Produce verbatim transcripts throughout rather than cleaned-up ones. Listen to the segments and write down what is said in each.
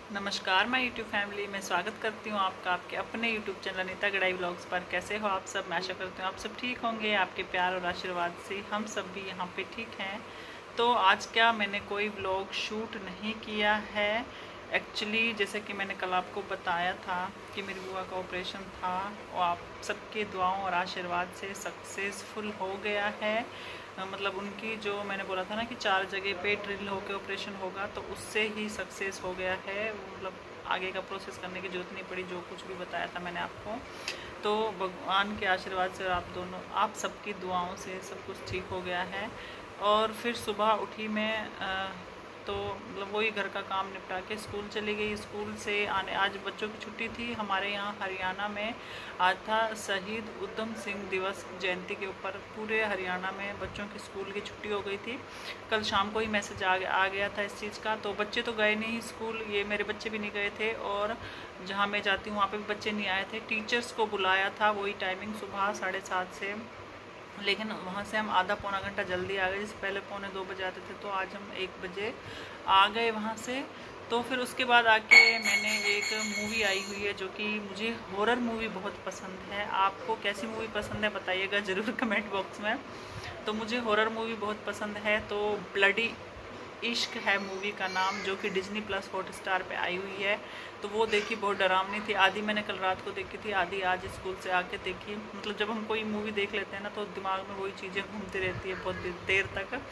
नमस्कार मैं YouTube family में स्वागत करती हूँ आपका आपके अपने YouTube channel Anita Gadhai vlogs पर। कैसे हो आप सब? मैं आशा करती हूँ आप सब ठीक होंगे। आपके प्यार और आशीर्वाद से हम सब भी यहाँ पे ठीक हैं। तो आज क्या मैंने कोई व्लॉग शूट नहीं किया है एक्चुअली, जैसे कि मैंने कल आपको बताया था कि मेरी बुआ का ऑपरेशन था और आप सबके दुआओं और आशीर्वाद से सक्सेसफुल हो गया है। मतलब उनकी जो मैंने बोला था ना कि चार जगह पे ड्रिल होकर ऑपरेशन होगा, तो उससे ही सक्सेस हो गया है। मतलब आगे का प्रोसेस करने की जरूरत नहीं पड़ी, जो कुछ भी बताया था मैंने आपको। तो भगवान के आशीर्वाद से और आप दोनों आप सबकी दुआओं से सब कुछ ठीक हो गया है। और फिर सुबह उठी मैं आ, तो मतलब वही घर का काम निपटा के स्कूल चली गई। स्कूल से आने आज बच्चों की छुट्टी थी। हमारे यहाँ हरियाणा में आज था शहीद उधम सिंह दिवस जयंती के ऊपर पूरे हरियाणा में बच्चों की स्कूल की छुट्टी हो गई थी। कल शाम को ही मैसेज आ, आ गया था इस चीज़ का। तो बच्चे तो गए नहीं स्कूल, ये मेरे बच्चे भी नहीं गए थे और जहाँ मैं जाती हूँ वहाँ पे भी बच्चे नहीं आए थे। टीचर्स को बुलाया था, वही टाइमिंग सुबह साढ़े सात से, लेकिन वहाँ से हम आधा पौना घंटा जल्दी आ गए। जिससे पहले पौने दो बजे आते थे, तो आज हम एक बजे आ गए वहाँ से। तो फिर उसके बाद आके मैंने एक मूवी आई हुई है जो कि मुझे हॉरर मूवी बहुत पसंद है। आपको कैसी मूवी पसंद है बताइएगा ज़रूर कमेंट बॉक्स में। तो मुझे हॉरर मूवी बहुत पसंद है। तो ब्लडी इश्क है मूवी का नाम, जो कि डिज्नी प्लस हॉटस्टार पे आई हुई है। तो वो देखी, बहुत डरावनी थी। आधी मैंने कल रात को देखी थी, आधी आज स्कूल से आके देखी। मतलब जब हम कोई मूवी देख लेते हैं ना, तो दिमाग में वही चीज़ें घूमती रहती है बहुत देर तक।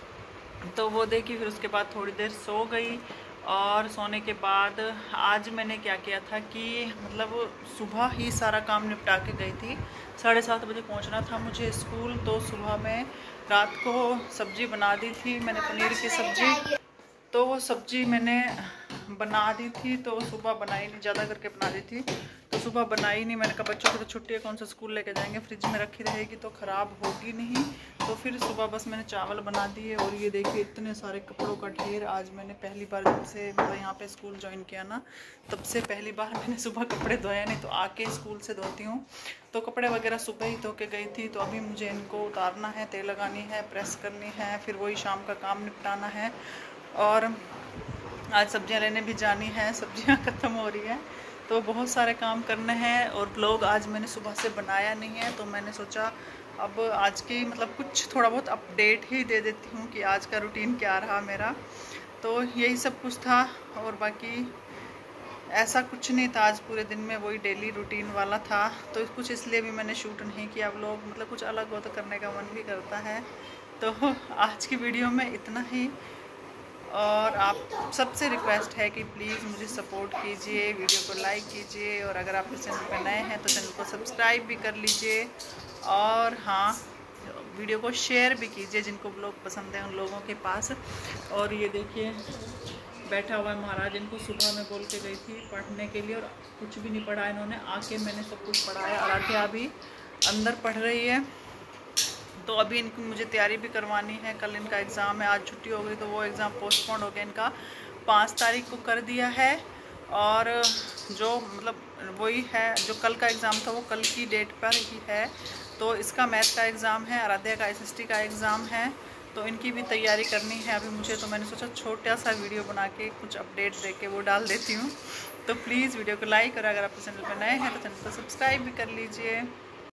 तो वो देखी, फिर उसके बाद थोड़ी देर सो गई। और सोने के बाद आज मैंने क्या किया था कि मतलब सुबह ही सारा काम निपटा के गई थी। साढ़े सात बजे पहुंचना था मुझे स्कूल। तो सुबह में रात को सब्जी बना दी थी मैंने, पनीर की सब्जी। तो वो सब्जी मैंने बना दी थी, तो सुबह बनाई नहीं, ज़्यादा करके बना दी थी। तो सुबह बनाई नहीं, मैंने कहा बच्चों की तो छुट्टी है, कौन सा स्कूल लेके जाएंगे, फ्रिज में रखी रहेगी तो ख़राब होगी नहीं। तो फिर सुबह बस मैंने चावल बना दिए। और ये देखिए इतने सारे कपड़ों का ढेर। आज मैंने पहली बार जब से मतलब यहाँ पे स्कूल ज्वाइन किया ना, तब से पहली बार मैंने सुबह कपड़े धोया, नहीं तो आके स्कूल से धोती हूँ। तो कपड़े वगैरह सुबह ही धो के गई थी। तो अभी मुझे इनको उतारना है, तेल लगानी है, प्रेस करनी है, फिर वही शाम का काम निपटाना है। और आज सब्जियां लेने भी जानी है, सब्जियां ख़त्म हो रही हैं, तो बहुत सारे काम करने हैं। और ब्लॉग आज मैंने सुबह से बनाया नहीं है, तो मैंने सोचा अब आज की मतलब कुछ थोड़ा बहुत अपडेट ही दे देती हूँ कि आज का रूटीन क्या रहा मेरा। तो यही सब कुछ था, और बाकी ऐसा कुछ नहीं था आज पूरे दिन में, वही डेली रूटीन वाला था। तो कुछ इसलिए भी मैंने शूट नहीं किया व्लॉग, मतलब कुछ अलग हो तो करने का मन भी करता है। तो आज की वीडियो में इतना ही। और आप सबसे रिक्वेस्ट है कि प्लीज़ मुझे सपोर्ट कीजिए, वीडियो को लाइक कीजिए, और अगर आप इस चैनल पर नए हैं तो चैनल को सब्सक्राइब भी कर लीजिए। और हाँ, वीडियो को शेयर भी कीजिए जिनको ब्लॉग पसंद है उन लोगों के पास। और ये देखिए बैठा हुआ है महाराज, इनको सुबह में बोल के गई थी पढ़ने के लिए और कुछ भी नहीं पढ़ा इन्होंने। आके मैंने सब कुछ पढ़ाया। आराध्या अभी अंदर पढ़ रही है। तो अभी इनको मुझे तैयारी भी करवानी है, कल इनका एग्ज़ाम है। आज छुट्टी हो गई तो वो एग्ज़ाम पोस्टपोन हो गया, इनका पाँच तारीख को कर दिया है। और जो मतलब वही है, जो कल का एग्ज़ाम था वो कल की डेट पर ही है। तो इसका मैथ का एग्ज़ाम है, आराध्या का एसएसटी का एग्ज़ाम है। तो इनकी भी तैयारी करनी है अभी मुझे। तो मैंने सोचा छोटा सा वीडियो बना के कुछ अपडेट दे के वो डाल देती हूँ। तो प्लीज़ वीडियो को लाइक, और अगर आप चैनल पर नए हैं तो चैनल को सब्सक्राइब भी कर लीजिए।